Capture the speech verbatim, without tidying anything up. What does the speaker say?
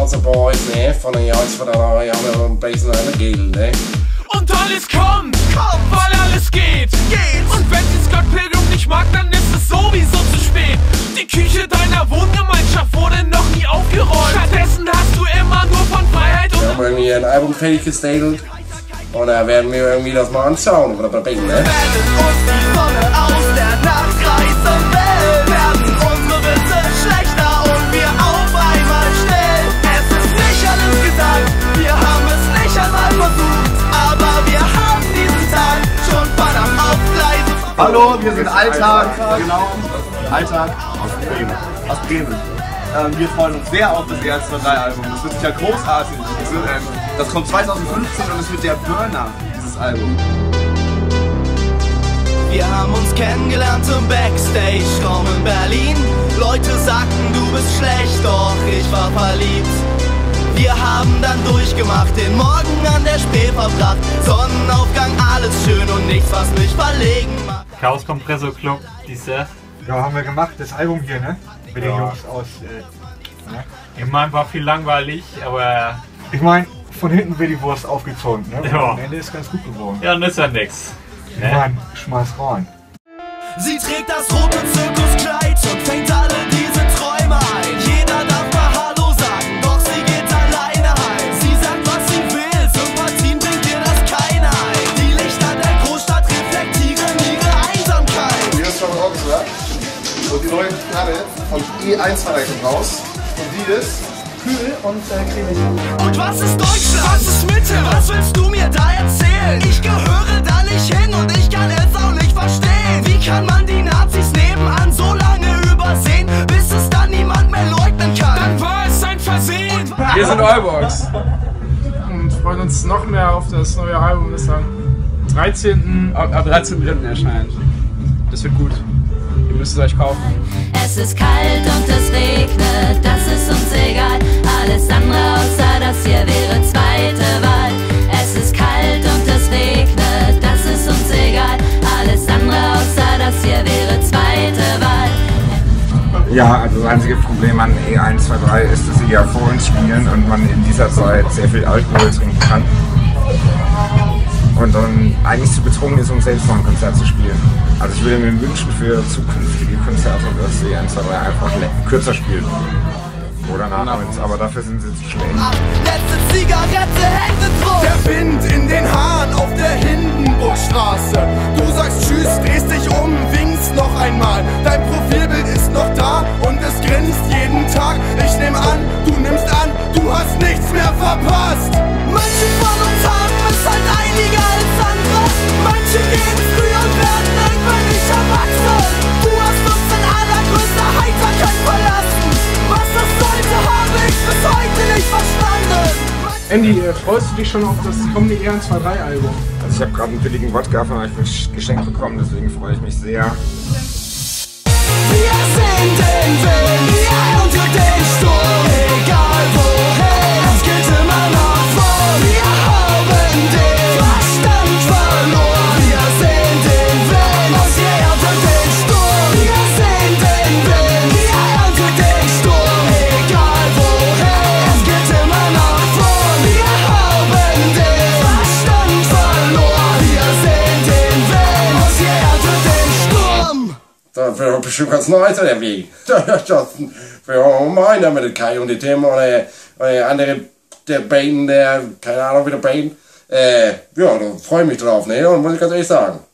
also Boys, ne, von den E eins zwei drei haben wir ein bisschen eine Gel, ne. Und alles kommt, kommt, weil alles geht, geht. Und wenn sie Scott Pilgrim nicht mag, dann ist es sowieso zu spät. Die Küche deiner Wohngemeinschaft wurde noch nie aufgeräumt. Stattdessen hast du immer nur von Freiheit und... Wir haben irgendwie ein Album fertig gestellt und da werden wir irgendwie das mal anschauen oder bringen, ne. Wenn uns die Sonne aus der Nacht reißen will, werden unsere Witze schlechter und wir auf einmal still. Es ist nicht alles gesagt, wir haben es nicht einmal versucht, aber wir haben diesen Tag schon verdammt auf Gleisen. Hallo, wir sind Alltag, genau, Alltag aus Bremen. Aus Bremen. Ähm, wir freuen uns sehr auf das E eins zwei drei Album. Das wird sicher großartig. Das, wird, ähm, das kommt zweitausendfünfzehn und es wird der Burner, dieses Album. Wir haben uns kennengelernt im Backstage-Raum in Berlin. Leute sagten, du bist schlecht, doch ich war verliebt. Wir haben dann durchgemacht, den Morgen an der Spree verbracht. Sonnenaufgang, alles schön und nichts, was mich verlegen macht. Chaos Kompressor Club, dieser. Ja, haben wir gemacht, das Album hier, ne? Mit ja. den Jungs aus. Äh, ne? Ich meine, war viel langweilig, aber. Ich meine, von hinten wird die Wurst aufgezäunt, ne? Ja. Am Ende ist ganz gut geworden. Ja, nützt ja nix. Ich meine, schmeiß rein. Sie trägt das rote Zirkuskleid und fängt alle diese Träume ein. Jeder darf mal Hallo sagen, doch sie geht alleine heim. Sie sagt, was sie will, Sympathien bringt ihr das keiner ein. Die Lichter der Großstadt reflektieren ihre Einsamkeit. Hier ist schon raus, oder? So die neue Knarre von E eins zwei drei kommt raus. Und die ist kühl und äh, cremig. Und was ist Deutschland? Was ist Mitte? Was willst du mir da erzählen? Ich gehöre da nicht hin und ich kann es auch nicht verstehen. Wie kann man die Nazis nebenan so lange übersehen, bis es dann niemand mehr leugnen kann? Dann war es ein Versehen. Wir sind Allbox und freuen uns noch mehr auf das neue Album, das am dreizehnten Ab, ab dreizehnten dritten erscheint. Das wird gut. Ihr müsst es euch kaufen. Es ist kalt und es regnet, das ist uns egal. Alles andere außer das hier wäre zweite Wahl. Es ist kalt und es regnet, das ist uns egal. Alles andere außer das hier wäre zweite Wahl. Ja, also das einzige Problem an E eins zwei drei ist, dass sie ja vor uns spielen und man in dieser Zeit sehr viel Alkohol trinken kann. Und dann eigentlich zu betrunken ist, um selbst noch ein Konzert zu spielen. Also ich würde mir wünschen für zukünftige Konzerte, dass E eins zwei drei einfach kürzer spielen. Oder nach uns, aber dafür sind sie zu schlecht. Letzte Zigarette, Hände drauf! Der Wind in den Haaren auf der Hindenburgstraße. Du sagst Tschüss, drehst dich um, winkst noch einmal. Dein Profilbild ist noch da und es grinst jeden Tag. Ich nehm an, du nimmst an, du hast nichts mehr verpasst. Manche von uns haben es halt einiger als andere. Manche gehen früh und werden irgendwann nicht erwachsen. Du hast uns in allergrößter Heiterkeit verlassen. Was das sollte, habe ich bis heute nicht verstanden. Andy, äh, freust du dich schon auf das kommende E eins zwei drei Album? Also ich habe gerade einen billigen Wodka von euch geschenkt bekommen, deswegen freue ich mich sehr. Wir sind den Wind und den Sturm, egal wohin, es geht immer noch vor. Wir haben den Verstand verloren. Wir sind den Wind und ihr erntet den Sturm. Wir sind den Wind, ihr erntet den Sturm, egal wohin, es geht immer noch vor. Wir haben den Verstand verloren. Wir sind den Wind und ihr erntet den Sturm. Das wird bestimmt ganz nice, der Weg. Das für meiner mit der Kai und die Themen oder, oder andere der Band, der, keine Ahnung wie der Band. Äh, ja, da freue ich mich drauf, ne? Und muss ich ganz ehrlich sagen.